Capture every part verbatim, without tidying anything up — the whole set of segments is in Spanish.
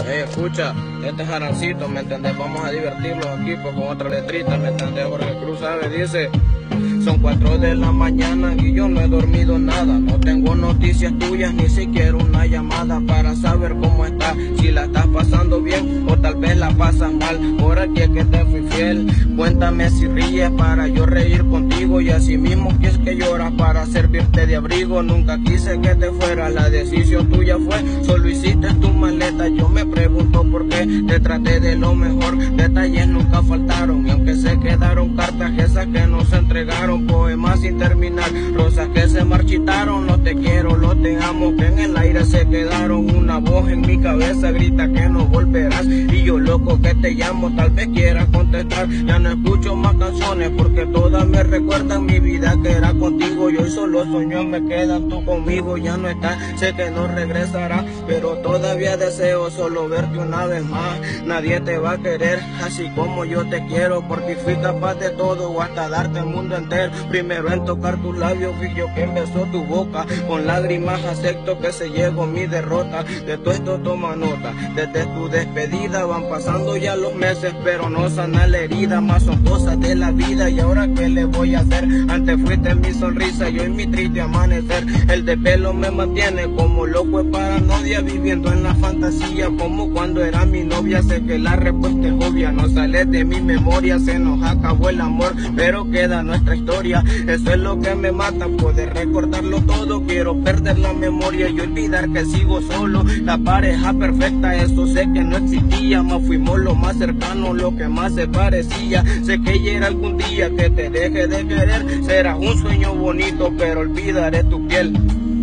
Hey, escucha, este jarancito, ¿me entendés? Vamos a divertirnos aquí pues con otra letrita, ¿me entendés? Jorge Cruz, ¿sabe? Dice: son cuatro de la mañana y yo no he dormido nada. No tengo noticias tuyas, ni siquiera una llamada para saber cómo estás. Si la estás pasando bien o tal vez la pasas mal. Por aquí es que te fui fiel. Cuéntame si ríes para yo reír contigo. Y así mismo que es que lloras para servirte de abrigo. Nunca quise que te fueras, la decisión tuya fue. Solo hiciste tu maleta, yo me pregunto por qué. Te traté de lo mejor, detalles nunca faltaron. Y aunque se quedaron cartas esas que no se entregaron, poemas sin terminar, rosas que se marchitaron. No te quiero, lo te amo, que en el aire se quedaron. Una voz en mi cabeza grita que no volverás. Y yo loco que te llamo, tal vez quieras contestar. Ya no escucho más canciones porque todas me recuerdan mi vida que era contigo. Y hoy solo sueños me quedan, tú conmigo ya no estás. Sé que no regresarás, pero todavía deseo solo verte una vez más. Nadie te va a querer así como yo te quiero, porque fui capaz de todo o hasta darte el mundo entero. Primero en tocar tus labios fui yo quien besó tu boca. Con lágrimas acepto que se llegó mi derrota. De todo esto toma nota. Desde tu despedida van pasando ya los meses, pero no sana la herida. Más son cosas de la vida. Y ahora qué le voy a hacer. Antes fuiste mi sonrisa y hoy mi triste amanecer. El desvelo me mantiene como loco es paranoia, viviendo en la fantasía como cuando era mi novia. Sé que la respuesta es obvia, no sale de mi memoria. Se nos acabó el amor, pero queda nuestra historia. Eso es lo que me mata, poder recordarlo todo. Quiero perder la memoria y olvidar que sigo solo. La pareja perfecta, eso sé que no existía. Más fuimos lo más cercano, lo que más se parecía. Sé que llega algún día que te deje de querer. Será un sueño bonito, pero olvidaré tu piel.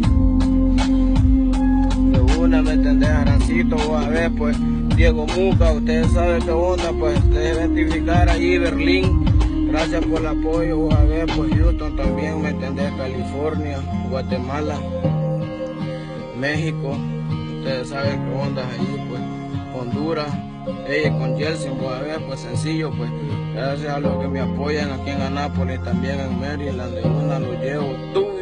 De una, ¿me entendés, Arancito? A ver, pues, Diego Muca, ustedes saben qué onda, pues, de identificar ahí Berlín. Gracias por el apoyo. A ver, pues Houston también, ¿me entendés? California, Guatemala, México, ustedes saben qué onda ahí, pues, Honduras, ella con Jelsin, pues a ver, pues sencillo, pues, gracias a los que me apoyan aquí en Anápolis, también en Maryland, de una lo llevo, tú.